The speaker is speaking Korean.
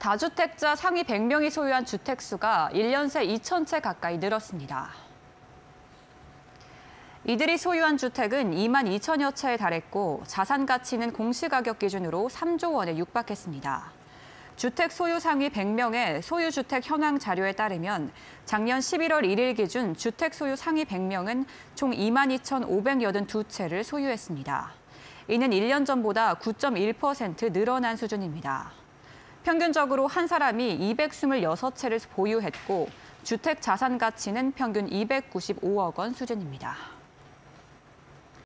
다주택자 상위 100명이 소유한 주택 수가 1년 새 2,000채 가까이 늘었습니다. 이들이 소유한 주택은 2만 2천여 채에 달했고 자산 가치는 공시가격 기준으로 3조 원에 육박했습니다. 주택 소유 상위 100명의 소유주택 현황 자료에 따르면 작년 11월 1일 기준 주택 소유 상위 100명은 총 2만 2,582채를 소유했습니다. 이는 1년 전보다 9.1% 늘어난 수준입니다. 평균적으로 한 사람이 226채를 보유했고 주택 자산 가치는 평균 295억 원 수준입니다.